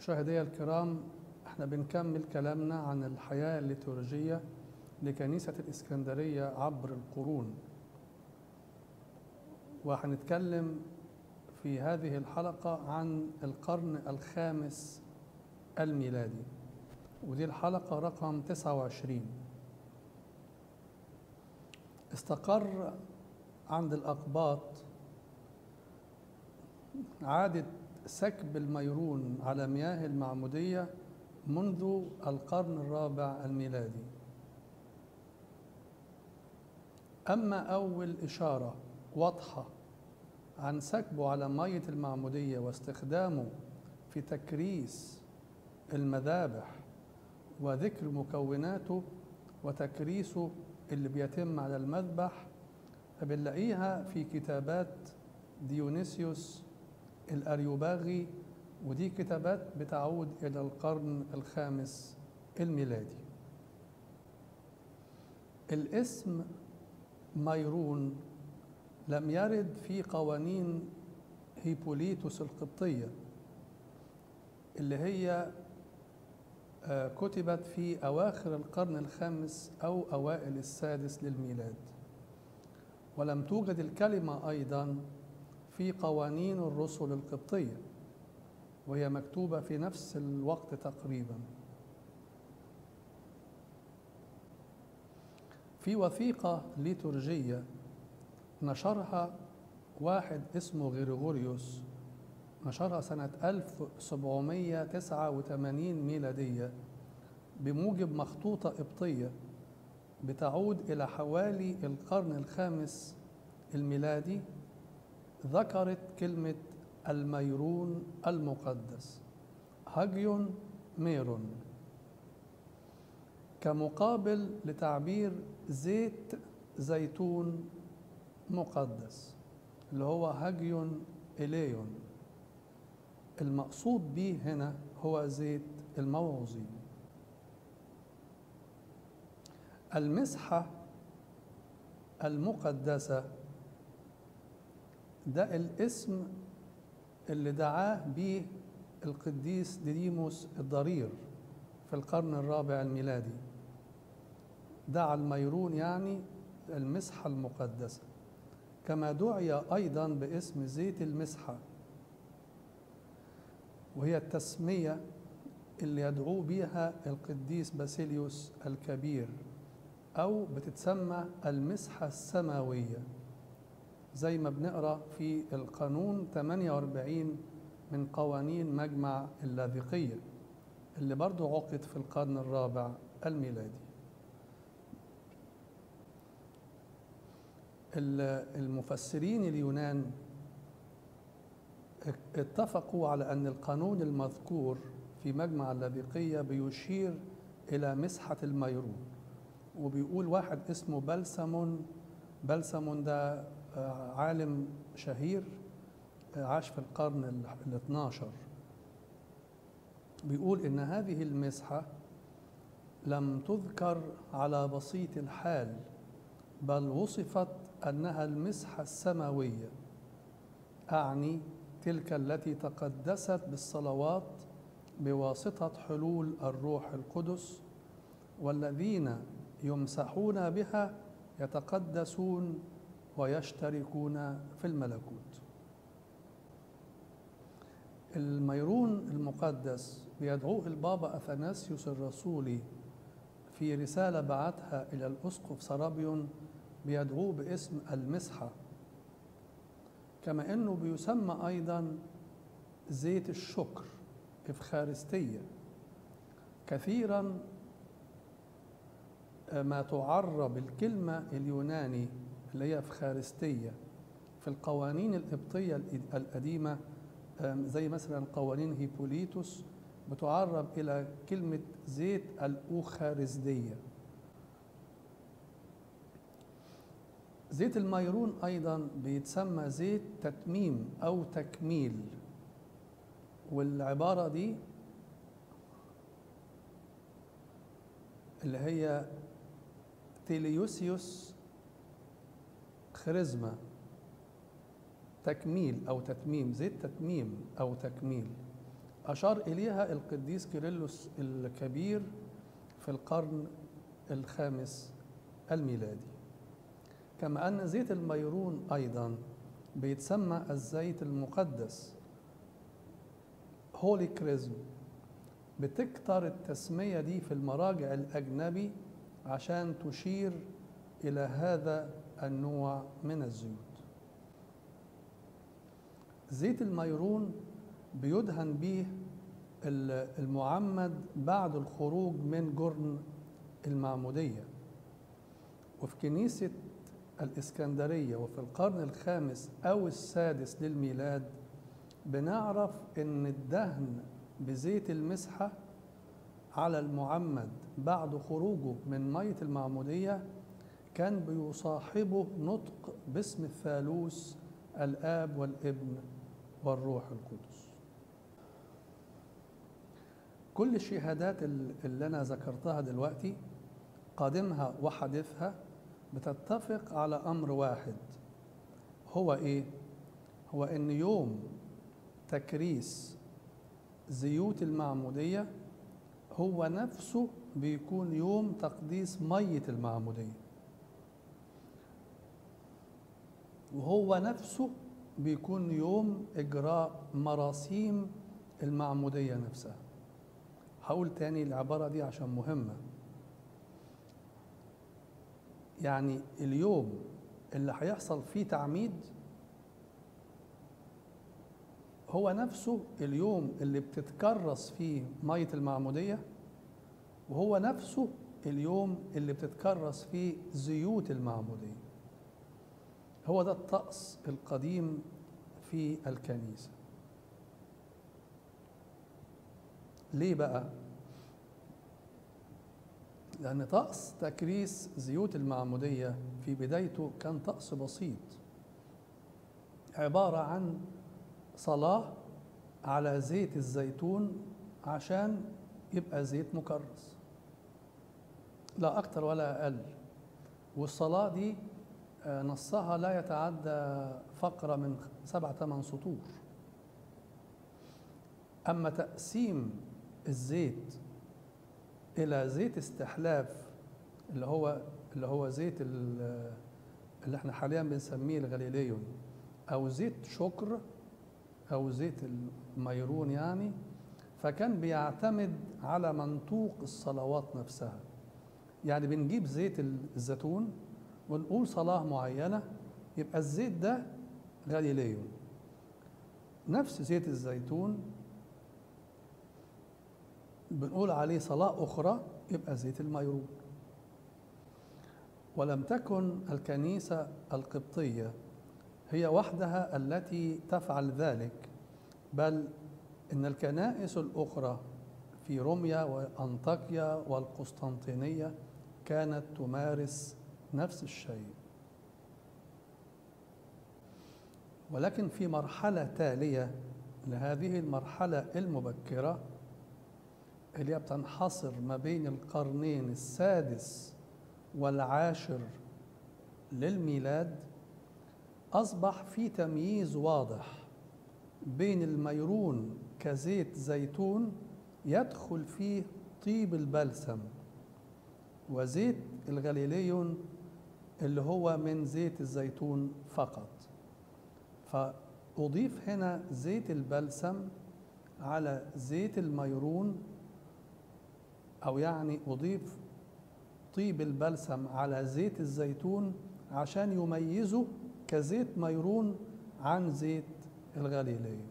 مشاهدي الكرام، احنا بنكمل كلامنا عن الحياة الليتورجية لكنيسة الإسكندرية عبر القرون، وهنتكلم في هذه الحلقة عن القرن الخامس الميلادي، ودي الحلقة رقم 29. استقر عند الأقباط عادة سكب الميرون على مياه المعمودية منذ القرن الرابع الميلادي. أما أول إشارة واضحة عن سكبه على مية المعمودية واستخدامه في تكريس المذابح وذكر مكوناته وتكريسه اللي بيتم على المذبح، فبنلاقيها في كتابات ديونيسيوس الأريوباغي، ودي كتابات بتعود إلى القرن الخامس الميلادي. الاسم ميرون لم يرد في قوانين هيبوليتوس القبطية اللي هي كتبت في أواخر القرن الخامس أو أوائل السادس للميلاد، ولم توجد الكلمة أيضا في قوانين الرسل القبطية، وهي مكتوبة في نفس الوقت تقريبا. في وثيقة ليتورجية نشرها واحد اسمه غريغوريوس، نشرها سنة 1789 ميلادية بموجب مخطوطة قبطية بتعود إلى حوالي القرن الخامس الميلادي، ذكرت كلمة الميرون المقدس هاجيون ميرون كمقابل لتعبير زيت زيتون مقدس اللي هو هاجيون إليون. المقصود به هنا هو زيت الموعظين. المسحة المقدسة ده الاسم اللي دعاه به القديس ديديموس الضرير في القرن الرابع الميلادي. دعا الميرون يعني المسحة المقدسة، كما دعي أيضا باسم زيت المسحة، وهي التسمية اللي يدعو بها القديس باسيليوس الكبير، أو بتتسمى المسحة السماوية زي ما بنقرأ في القانون 48 من قوانين مجمع اللاذقية اللي برضو عقد في القرن الرابع الميلادي. المفسرين اليونان اتفقوا على أن القانون المذكور في مجمع اللاذقية بيشير إلى مسحة الميرون، وبيقول واحد اسمه بلسمون ده عالم شهير عاش في القرن ال12، بيقول إن هذه المسحة لم تذكر على بسيط الحال، بل وصفت أنها المسحة السماوية، أعني تلك التي تقدست بالصلوات بواسطة حلول الروح القدس، والذين يمسحون بها يتقدسون ويشتركون في الملكوت. الميرون المقدس بيدعوه البابا أثناسيوس الرسولي في رسالة بعتها إلى الأسقف سرابيون، بيدعوه باسم المسحة، كما أنه بيسمى أيضا زيت الشكر إفخارستية. كثيرا ما تعرب الكلمة اليوناني اللي هي إفخارستية في القوانين القبطية القديمة، زي مثلا قوانين هيبوليتوس، بتعرب إلى كلمة زيت الأوخارستية. زيت الميرون أيضا بيتسمى زيت تتميم أو تكميل، والعبارة دي اللي هي تيليوسيوس خريزما، تكميل أو تتميم، زيت تتميم أو تكميل، أشار إليها القديس كيرلس الكبير في القرن الخامس الميلادي. كما أن زيت الميرون أيضا بيتسمى الزيت المقدس هولي كريزم. بتكتر التسمية دي في المراجع الأجنبي عشان تشير إلى هذا النوع من الزيوت. زيت الميرون بيدهن به المعمد بعد الخروج من جرن المعمودية. وفي كنيسة الإسكندرية وفي القرن الخامس أو السادس للميلاد بنعرف إن الدهن بزيت المسحة على المعمد بعد خروجه من مية المعمودية كان بيصاحبه نطق باسم الثالوث الآب والابن والروح القدس. كل الشهادات اللي أنا ذكرتها دلوقتي قادمها وحديثها بتتفق على أمر واحد، هو إيه؟ هو إن يوم تكريس زيوت المعمودية هو نفسه بيكون يوم تقديس مية المعمودية، وهو نفسه بيكون يوم إجراء مراسيم المعمودية نفسها. هقول تاني العبارة دي عشان مهمة. يعني اليوم اللي هيحصل فيه تعميد هو نفسه اليوم اللي بتتكرس فيه مية المعمودية، وهو نفسه اليوم اللي بتتكرس فيه زيوت المعمودية. هو ده الطقس القديم في الكنيسة. ليه بقى؟ لأن طقس تكريس زيوت المعمودية في بدايته كان طقس بسيط، عبارة عن صلاة على زيت الزيتون عشان يبقى زيت مكرس، لا أكتر ولا أقل. والصلاة دي نصها لا يتعدى فقرة من 7-8 سطور. أما تقسيم الزيت إلى زيت استحلاف اللي هو زيت اللي احنا حاليا بنسميه الغليليون، أو زيت شكر أو زيت الميرون يعني، فكان بيعتمد على منطوق الصلوات نفسها. يعني بنجيب زيت الزيتون ونقول صلاة معينة يبقى الزيت ده غليليون. نفس زيت الزيتون بنقول عليه صلاة أخرى يبقى زيت الميرون. ولم تكن الكنيسة القبطية هي وحدها التي تفعل ذلك، بل إن الكنائس الأخرى في روميا وأنطاكيا والقسطنطينية كانت تمارس نفس الشيء. ولكن في مرحلة تالية لهذه المرحلة المبكرة اللي هي بتنحصر ما بين القرنين السادس والعاشر للميلاد، أصبح في تمييز واضح بين الميرون كزيت زيتون يدخل فيه طيب البلسم، وزيت الغليليون اللي هو من زيت الزيتون فقط. فأضيف هنا زيت البلسم على زيت الميرون، أو يعني أضيف طيب البلسم على زيت الزيتون عشان يميزه كزيت ميرون عن زيت الغليليون.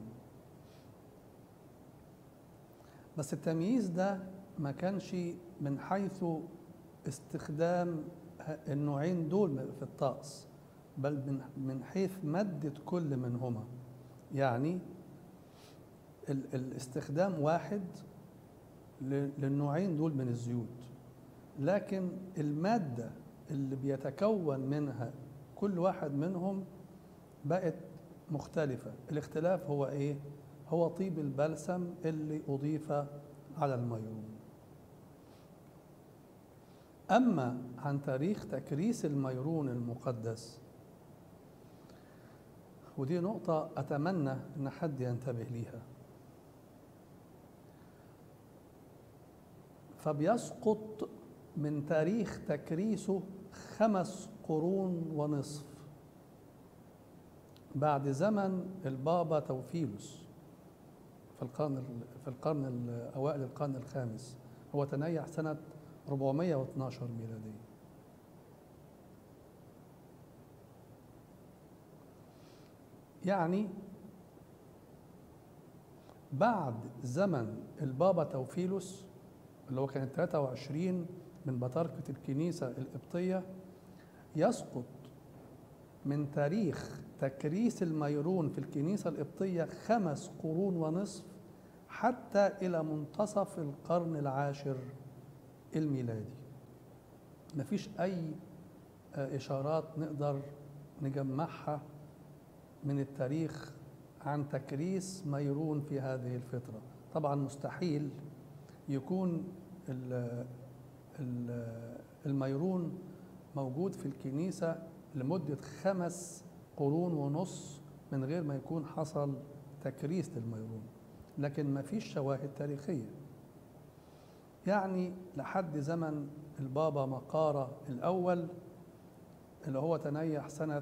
بس التمييز ده ما كانش من حيث استخدام النوعين دول في الطقس، بل من حيث مادة كل منهما. يعني الاستخدام واحد للنوعين دول من الزيوت، لكن المادة اللي بيتكون منها كل واحد منهم بقت مختلفة. الاختلاف هو إيه؟ هو طيب البلسم اللي أضيف على الميرون. أما عن تاريخ تكريس الميرون المقدس، ودي نقطة أتمنى أن حد ينتبه ليها. فبيسقط من تاريخ تكريسه 5 قرون ونصف بعد زمن البابا توفيلوس في القرن أوائل القرن الخامس. هو تنيح سنة 412 ميلادية. يعني بعد زمن البابا توفيلوس اللي هو كان 23 من بطاركة الكنيسة القبطية، يسقط من تاريخ تكريس الميرون في الكنيسة القبطية 5 قرون ونصف حتى إلى منتصف القرن العاشر الميلادي. مفيش أي إشارات نقدر نجمعها من التاريخ عن تكريس ميرون في هذه الفترة. طبعا مستحيل يكون الميرون موجود في الكنيسة لمدة 5 قرون ونص من غير ما يكون حصل تكريس للميرون، لكن ما فيش شواهد تاريخية. يعني لحد زمن البابا مقارة الأول اللي هو تنيح سنة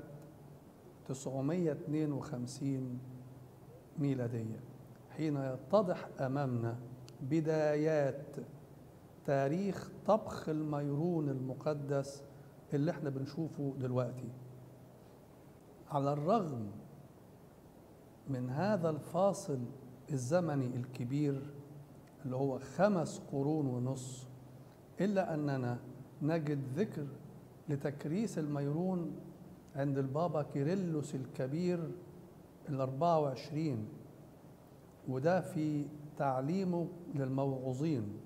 952 ميلادية، حين يتضح أمامنا بدايات تاريخ طبخ الميرون المقدس اللي احنا بنشوفه دلوقتي. على الرغم من هذا الفاصل الزمني الكبير اللي هو 5 قرون ونص، إلا أننا نجد ذكر لتكريس الميرون عند البابا كيرلس الكبير 24، وده في تعليمه للموعوظين.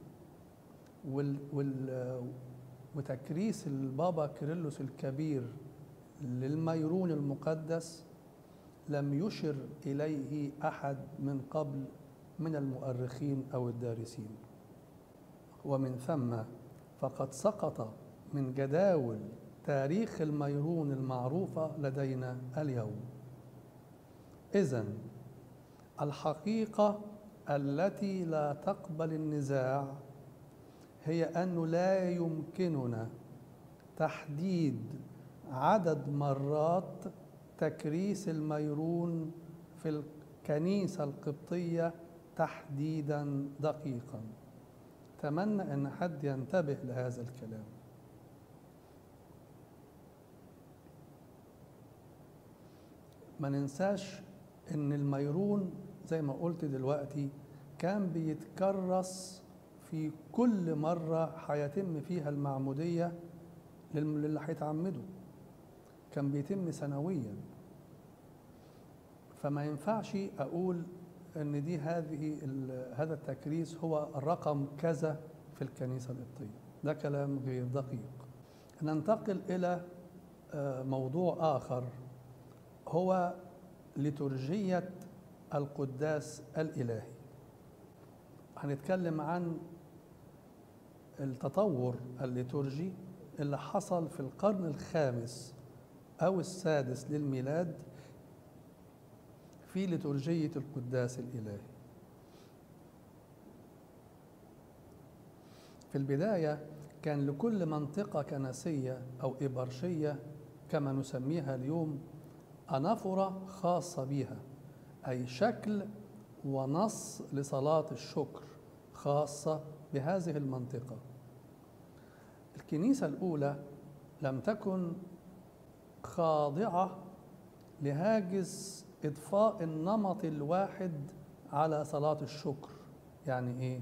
وتكريس البابا كيرلس الكبير للميرون المقدس لم يشر إليه أحد من قبل من المؤرخين أو الدارسين، ومن ثم فقد سقط من جداول تاريخ الميرون المعروفة لدينا اليوم. إذن الحقيقة التي لا تقبل النزاع هي أنه لا يمكننا تحديد عدد مرات تكريس الميرون في الكنيسة القبطية تحديدا دقيقا. أتمنى أن حد ينتبه لهذا الكلام. ما ننساش أن الميرون زي ما قلت دلوقتي كان بيتكرس في كل مرة هيتم فيها المعمودية للي هيتعمدوا، كان بيتم سنويا. فما ينفعش أقول أن دي هذا التكريس هو الرقم كذا في الكنيسة القبطية، ده كلام غير دقيق. ننتقل إلى موضوع آخر، هو ليتورجية القداس الإلهي. هنتكلم عن التطور الليتورجي اللي حصل في القرن الخامس أو السادس للميلاد في ليتورجية القداس الإلهي. في البداية كان لكل منطقة كنسية أو إبرشية كما نسميها اليوم أنافورة خاصة بها، أي شكل ونص لصلاة الشكر خاصة بهذه المنطقة. الكنيسة الأولى لم تكن خاضعة لهاجس إضفاء النمط الواحد على صلاة الشكر. يعني إيه؟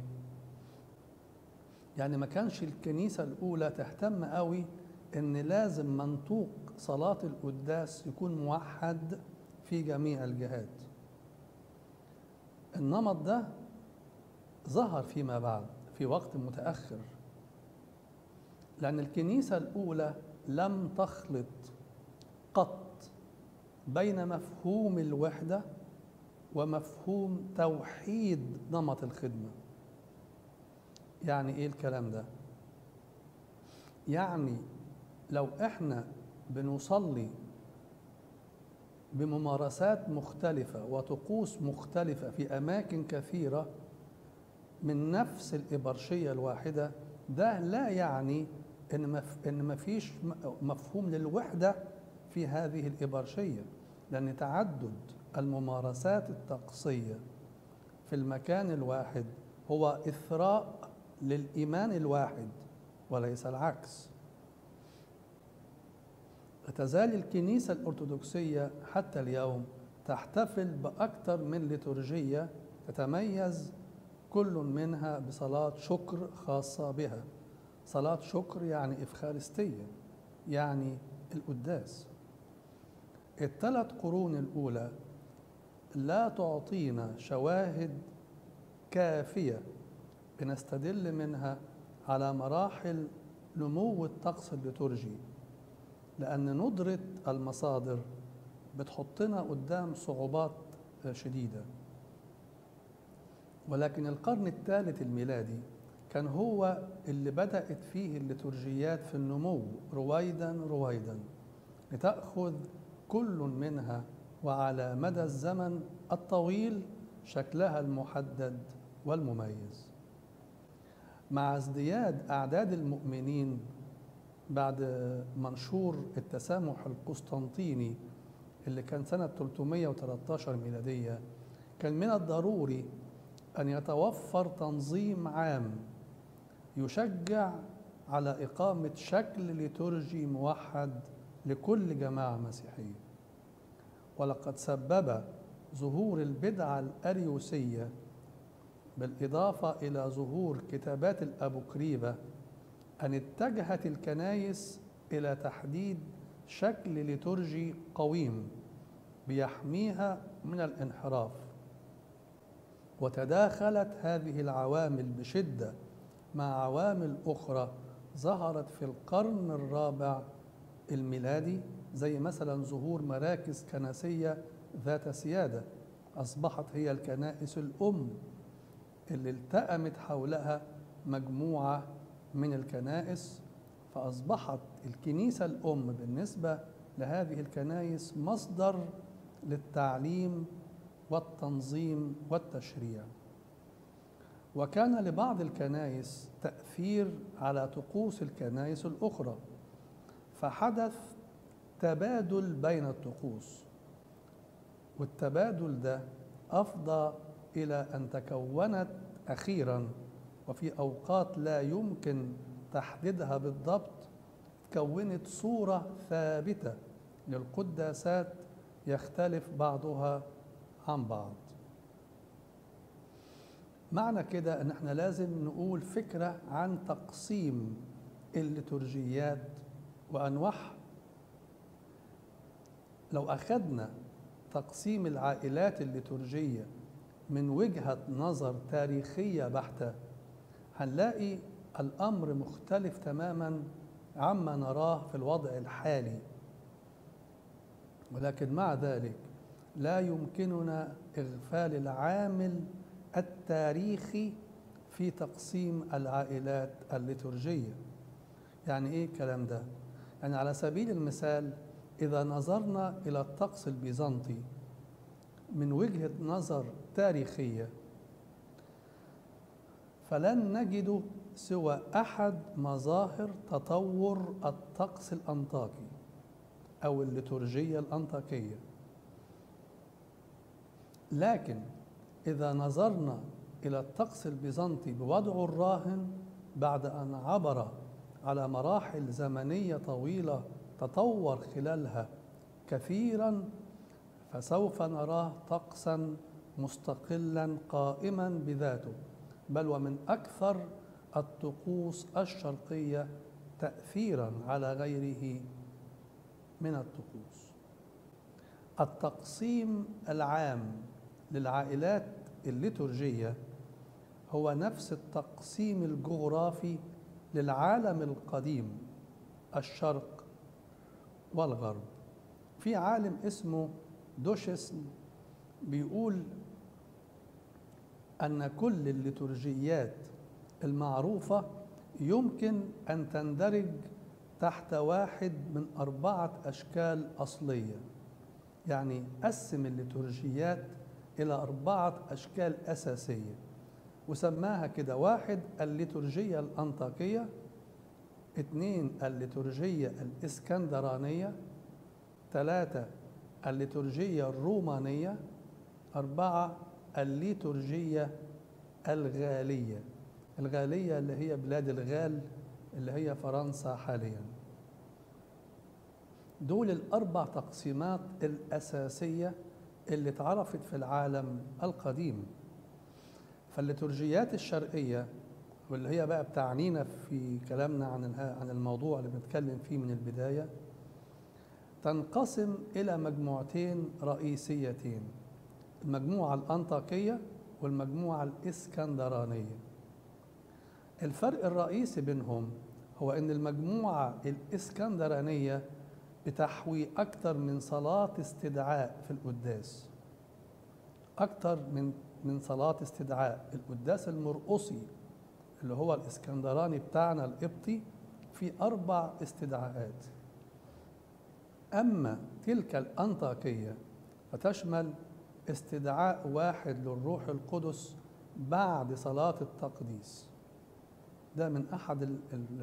يعني ما كانش الكنيسة الأولى تهتم قوي إن لازم منطوق صلاة القداس يكون موحد في جميع الجهات. النمط ده ظهر فيما بعد في وقت متأخر، لأن الكنيسة الأولى لم تخلط قط بين مفهوم الوحدة ومفهوم توحيد نمط الخدمة. يعني إيه الكلام ده؟ يعني لو إحنا بنصلي بممارسات مختلفة وطقوس مختلفة في أماكن كثيرة من نفس الإبرشية الواحدة، ده لا يعني إن ما فيش مفهوم للوحدة في هذه الإبرشية، لأن تعدد الممارسات الطقسية في المكان الواحد هو إثراء للإيمان الواحد وليس العكس. تزال الكنيسة الأرثوذكسية حتى اليوم تحتفل بأكثر من ليتورجية تتميز كل منها بصلاة شكر خاصة بها. صلاة شكر يعني إفخارستية، يعني القداس. الثلاث قرون الأولى لا تعطينا شواهد كافية بنستدل منها على مراحل نمو الطقس الليتورجي، لأن ندرة المصادر بتحطنا قدام صعوبات شديدة. ولكن القرن الثالث الميلادي كان هو اللي بدأت فيه الليتورجيات في النمو رويدا رويدا، لتأخذ كل منها وعلى مدى الزمن الطويل شكلها المحدد والمميز. مع ازدياد أعداد المؤمنين بعد منشور التسامح القسطنطيني اللي كان سنة 313 ميلادية، كان من الضروري أن يتوفر تنظيم عام يشجع على إقامة شكل ليتورجي موحد لكل جماعة مسيحية. ولقد سبب ظهور البدعة الأريوسية بالإضافة إلى ظهور كتابات الأبوكريفة أن اتجهت الكنائس إلى تحديد شكل ليتورجي قويم بيحميها من الانحراف. وتداخلت هذه العوامل بشدة مع عوامل أخرى ظهرت في القرن الرابع الميلادي، زي مثلا ظهور مراكز كنسية ذات سيادة أصبحت هي الكنائس الأم اللي التأمت حولها مجموعة من الكنائس، فأصبحت الكنيسة الأم بالنسبة لهذه الكنائس مصدر للتعليم والتنظيم والتشريع. وكان لبعض الكنائس تأثير على طقوس الكنائس الأخرى، فحدث تبادل بين الطقوس، والتبادل ده أفضى إلى أن تكونت أخيراً وفي أوقات لا يمكن تحديدها بالضبط تكونت صورة ثابتة للقداسات يختلف بعضها عن بعض. معنى كده أن احنا لازم نقول فكرة عن تقسيم الليتورجيات وأنواعها. لو أخذنا تقسيم العائلات الليتورجية من وجهة نظر تاريخية بحتة هنلاقي الأمر مختلف تماماً عما نراه في الوضع الحالي. ولكن مع ذلك لا يمكننا إغفال العامل التاريخي في تقسيم العائلات الليتورجية. يعني إيه الكلام ده؟ يعني على سبيل المثال إذا نظرنا إلى الطقس البيزنطي من وجهة نظر تاريخية فلن نجد سوى أحد مظاهر تطور الطقس الأنطاكي أو الليتورجية الأنطاكية. لكن إذا نظرنا إلى الطقس البيزنطي بوضعه الراهن بعد أن عبر على مراحل زمنية طويلة تطور خلالها كثيراً، فسوف نراه طقساً مستقلاً قائماً بذاته، بل ومن أكثر الطقوس الشرقية تأثيراً على غيره من الطقوس. التقسيم العام للعائلات الليتورجية هو نفس التقسيم الجغرافي للعالم القديم الشرق والغرب. في عالم اسمه دوشسن بيقول أن كل الليتورجيات المعروفة يمكن أن تندرج تحت واحد من 4 أشكال أصلية. يعني قسم الليتورجيات إلى 4 أشكال أساسية. وسماها كده: 1 الليتورجية الأنطاكية، 2 الليتورجية الإسكندرانية، 3 الليتورجية الرومانية، 4 الليتورجية الغالية. الغالية اللي هي بلاد الغال اللي هي فرنسا حاليا. دول ال4 تقسيمات الأساسية اللي اتعرفت في العالم القديم. فالليتورجيات الشرقية، واللي هي بقى بتعنينا في كلامنا عن الموضوع اللي بنتكلم فيه من البداية، تنقسم إلى مجموعتين رئيسيتين: المجموعة الأنطاكية والمجموعة الإسكندرانية. الفرق الرئيسي بينهم هو أن المجموعة الإسكندرانية بتحوي أكثر من صلاة استدعاء في القداس، أكثر من صلاة استدعاء. القداس المرقصي اللي هو الإسكندراني بتاعنا القبطي في 4 استدعاءات. أما تلك الأنطاكية فتشمل استدعاء واحد للروح القدس بعد صلاة التقديس. ده من أحد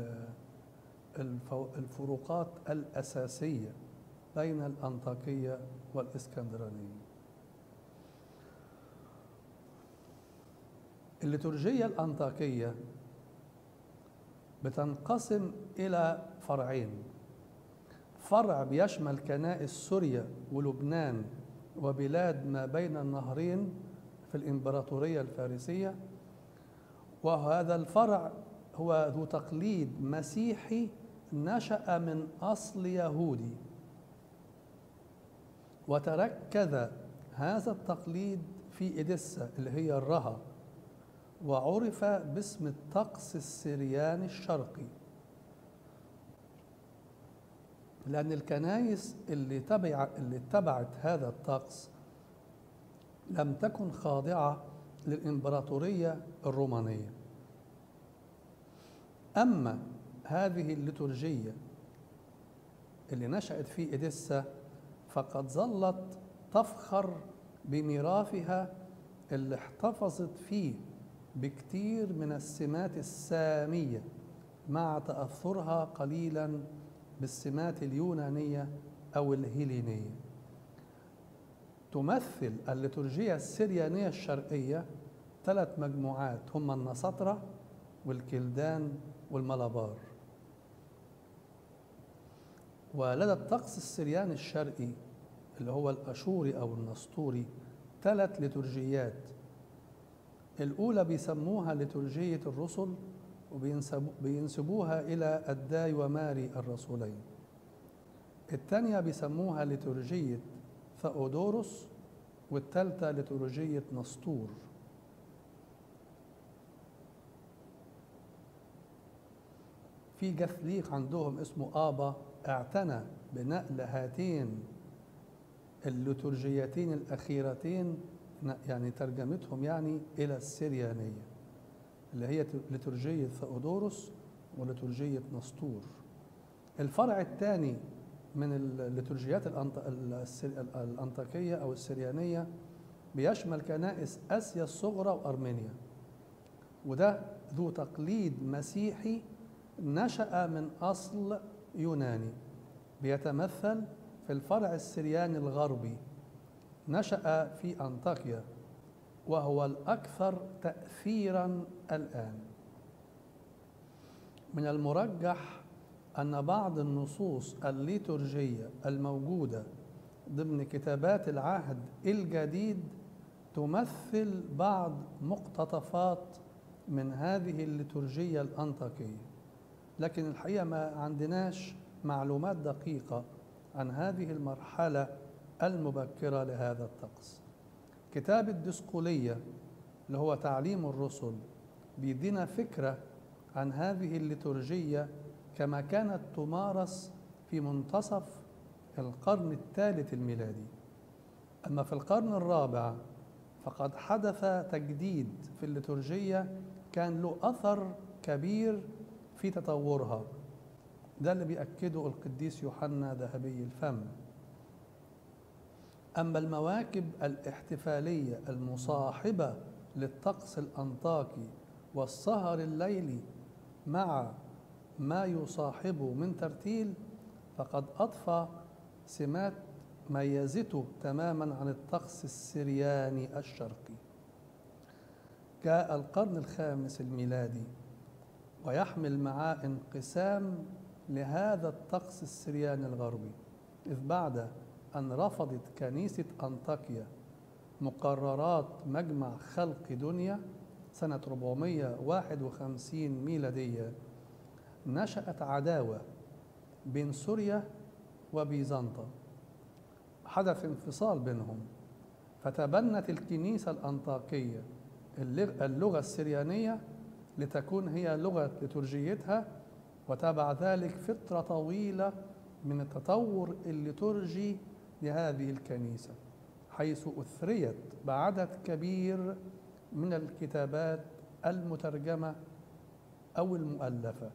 الفروقات الأساسية بين الأنطاكية والإسكندرانية. الليتورجية الأنطاكية بتنقسم إلى فرعين: فرع بيشمل كنائس سوريا ولبنان وبلاد ما بين النهرين في الإمبراطورية الفارسية، وهذا الفرع هو ذو تقليد مسيحي نشأ من أصل يهودي، وتركز هذا التقليد في إديسا اللي هي الرها، وعرف باسم الطقس السرياني الشرقي، لأن الكنائس اللي اتبعت هذا الطقس لم تكن خاضعة للإمبراطورية الرومانية. أما هذه الليتورجية اللي نشأت في إديسا فقد ظلت تفخر بميراثها اللي احتفظت فيه بكتير من السمات السامية مع تأثرها قليلا بالسمات اليونانية أو الهيلينية. تمثل الليتورجية السريانية الشرقية 3 مجموعات، هم النسطرة والكلدان والملابار. ولدى الطقس السرياني الشرقي اللي هو الأشوري أو النسطوري 3 ليتورجيات. الأولى بيسموها ليتورجية الرسل وبينسبوها إلى الداي وماري الرسولين. الثانية بيسموها ليتورجية ثأودوروس، والثالثة ليتورجية نسطور. في جثليق عندهم اسمه آبا اعتنى بنقل هاتين الليتورجيتين الأخيرتين، يعني ترجمتهم يعني إلى السريانية اللي هي ليتورجية ثأودوروس وليتورجية نسطور. الفرع الثاني من الليتورجيات الأنطاكية أو السريانية بيشمل كنائس آسيا الصغرى وأرمينيا، وده ذو تقليد مسيحي نشأ من أصل يوناني، بيتمثل في الفرع السرياني الغربي نشأ في أنطاكيا وهو الأكثر تأثيراً الآن. من المرجح أن بعض النصوص الليتورجية الموجودة ضمن كتابات العهد الجديد تمثل بعض مقتطفات من هذه الليتورجية الأنطاكية، لكن الحقيقة ما عندناش معلومات دقيقة عن هذه المرحلة المبكرة لهذا الطقس. كتاب الدسقلية اللي هو تعليم الرسل بيدينا فكرة عن هذه الليتورجية كما كانت تمارس في منتصف القرن الثالث الميلادي. أما في القرن الرابع فقد حدث تجديد في الليتورجية كان له أثر كبير في تطورها، ده اللي بيأكده القديس يوحنا ذهبي الفم. أما المواكب الاحتفالية المصاحبة للطقس الأنطاكي والسهر الليلي مع ما يصاحبه من ترتيل، فقد أضفى سمات ميزته تماما عن الطقس السرياني الشرقي. جاء القرن الخامس الميلادي ويحمل معاه انقسام لهذا الطقس السرياني الغربي، إذ بعد أن رفضت كنيسة أنطاكيا مقررات مجمع خلق دنيا سنة 451 ميلادية، نشأت عداوة بين سوريا وبيزنطة، حدث انفصال بينهم، فتبنت الكنيسة الأنطاكية اللغة السريانية لتكون هي لغة لترجيتها، وتبع ذلك فترة طويلة من التطور الليتورجي لهذه الكنيسة، حيث أثريت بعدد كبير من الكتابات المترجمة أو المؤلفة.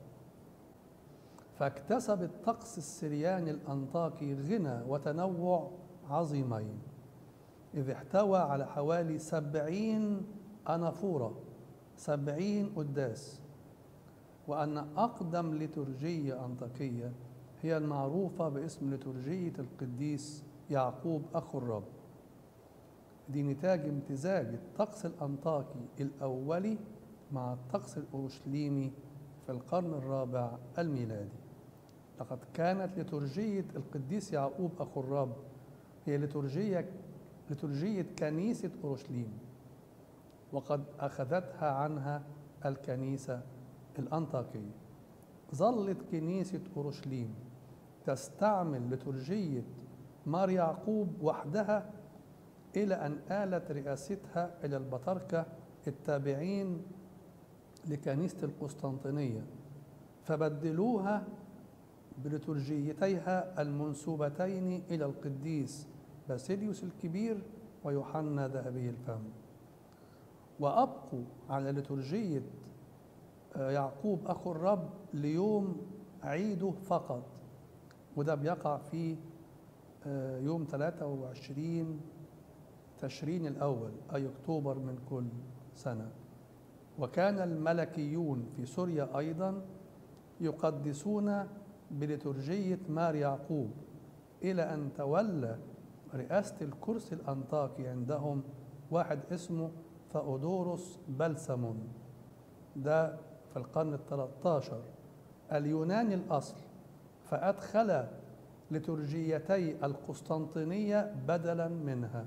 فاكتسب الطقس السرياني الأنطاكي غنى وتنوع عظيمين، إذ احتوى على حوالي 70 أنافورة، 70 قداس، وأن أقدم ليتورجية أنطاكية هي المعروفة باسم ليتورجية القديس يعقوب أخو الرب. دي نتاج امتزاج الطقس الأنطاكي الأولي مع الطقس الأورشليمي في القرن الرابع الميلادي. لقد كانت ليتورجية القديس يعقوب أخو الرب هي ليتورجية كنيسة أورشليم، وقد أخذتها عنها الكنيسة الأنطاكية. ظلت كنيسة أورشليم تستعمل ليتورجية مار يعقوب وحدها إلى أن آلت رئاستها إلى البطاركة التابعين لكنيسة القسطنطينية، فبدلوها بليتورجيتيها المنسوبتين إلى القديس باسيليوس الكبير ويوحنا ذهبي الفم، وأبقوا على ليتورجية يعقوب أخو الرب ليوم عيده فقط، وده بيقع في يوم 23 تشرين الأول أي أكتوبر من كل سنة. وكان الملكيون في سوريا أيضا يقدسون بليتورجية مار يعقوب، إلى أن تولى رئاسة الكرسي الأنطاكي عندهم واحد اسمه ثأودوروس بلسمون، ده في القرن ال13 اليوناني الأصل، فأدخل ليتورجيتي القسطنطينية بدلا منها.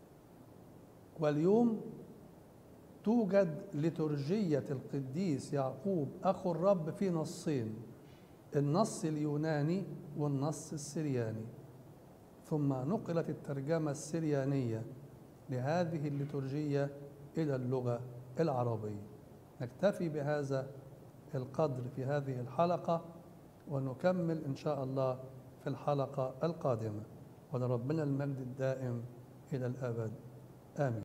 واليوم توجد ليتورجية القديس يعقوب أخو الرب في نصين، النص اليوناني والنص السرياني، ثم نقلت الترجمة السريانية لهذه الليتورجية إلى اللغة العربية. نكتفي بهذا القدر في هذه الحلقة، ونكمل إن شاء الله في الحلقة القادمة، ولربنا المجد الدائم إلى الأبد، آمين.